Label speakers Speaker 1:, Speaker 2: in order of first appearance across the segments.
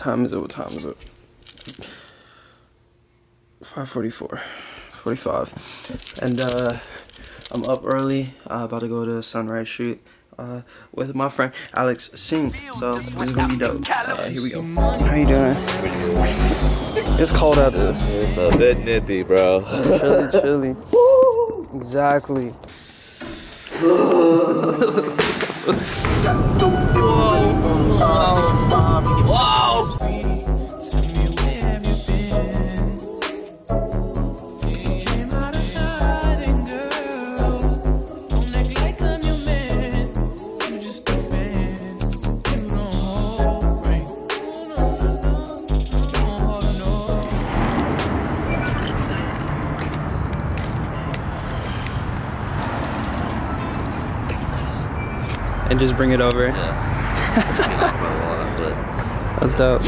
Speaker 1: time is it? What time is it? 5:44, 45. And I'm up early, about to go to a sunrise shoot with my friend Alex Singh. So this is gonna be dope. Here we go. How you doing? It's cold out there.
Speaker 2: It's a bit nippy, bro.
Speaker 1: Chilly. Exactly. And just bring it over.
Speaker 2: Yeah.
Speaker 1: That's dope.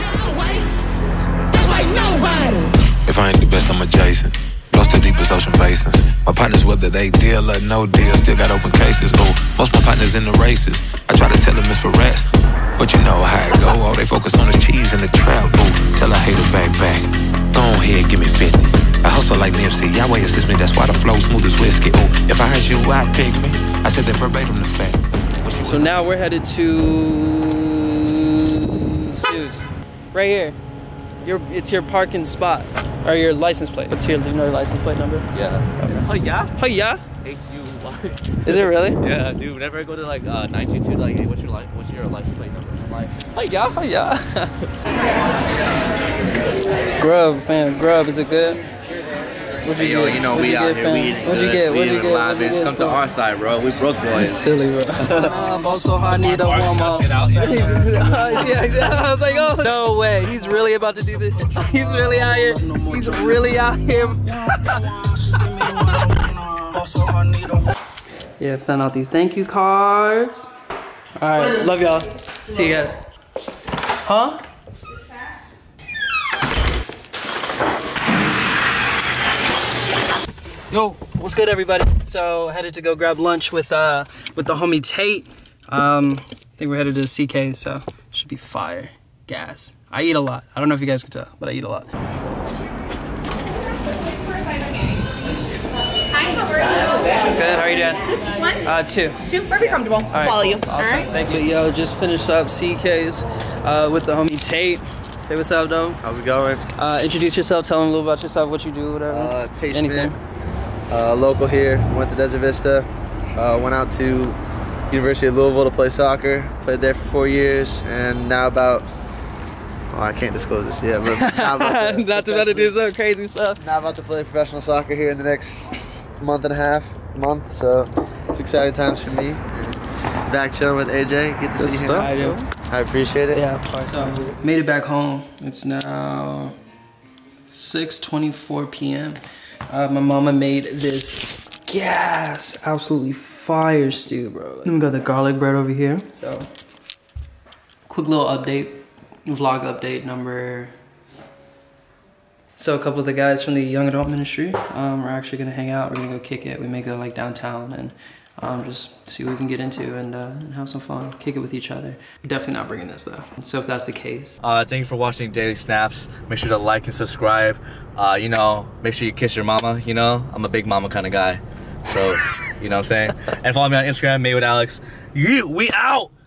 Speaker 3: If I ain't the best, I'm a Jason. Close to deepest ocean basins. My partners, whether they deal or no deal, still got open cases. Oh, most my partners in the races. I try to tell them it's for rest, but you know how it go. All they focus on is cheese and the trap. Oh, tell a hater back. Go ahead, give me 50. I hustle like Nipsey. Yahweh assist me, that's why the flow smooth as whiskey. Oh, if I had you, I'd pick me. I said that verbatim the fact.
Speaker 1: So now we're headed to Stu's. Right here. It's your parking spot. Or your license plate. What's here? Do you know your license plate number?
Speaker 2: Yeah.
Speaker 1: Oh yeah? Oh yeah?
Speaker 2: H-U-Y.
Speaker 1: Is it really?
Speaker 2: Yeah, dude. Whenever I go to like 922, like, hey, what's your license plate number? I'm like,
Speaker 1: Oh yeah. Grub, fam. Grub, is it good?
Speaker 4: Hey, yo, you know we out here, we eating good, we eating live, bitch. Come to our side, bro. We broke boys.
Speaker 1: Silly, bro. Also, I need a warm up. Yeah, I was like, oh, no way. He's really about to do this. He's really out here. He's really out here. Yeah, found out these thank you cards. All right, love y'all. See you guys. Huh? Yo, what's good, everybody? So headed to go grab lunch with the homie Tate. I think we're headed to CK, so should be fire. Gas. I eat a lot. I don't know if you guys can tell, but I eat a lot.
Speaker 5: Hi, how are you?
Speaker 1: Good, how are you doing?
Speaker 5: This one?
Speaker 1: Two.
Speaker 5: Two, very comfortable.
Speaker 1: All right,
Speaker 5: I'll follow you.
Speaker 1: Awesome,
Speaker 5: All right.
Speaker 1: thank you. Yo, just finished up CK's with the homie Tate. Say what's up, though.
Speaker 6: How's it going?
Speaker 1: Introduce yourself, tell them a little about yourself, what you do, whatever.
Speaker 6: Tate
Speaker 1: Anything.
Speaker 6: Schmidt. Local here, went to Desert Vista, went out to University of Louisville to play soccer, played there for 4 years, and now about, I can't disclose this yet, but now about
Speaker 1: Not about to do some crazy stuff.
Speaker 6: Now about to play professional soccer here in the next month, so it's exciting times for me. And back chilling with AJ, get to see him. I appreciate it.
Speaker 1: Yeah, of course. So, made it back home. It's now 6:24 p.m. My mama made this absolutely fire stew, bro. Then we got the garlic bread over here. So, quick little update, vlog update number. So a couple of the guys from the Young Adult Ministry, we're actually gonna hang out. We're gonna go kick it. We may go like downtown and just see what we can get into and have some fun, kick it with each other. Definitely not bringing this though. So if that's the case.
Speaker 2: thank you for watching Daily Snaps. Make sure to like and subscribe. You know, make sure you kiss your mama, you know? I'm a big mama kind of guy. So, you know what I'm saying? And follow me on Instagram, Made with Alex. We out!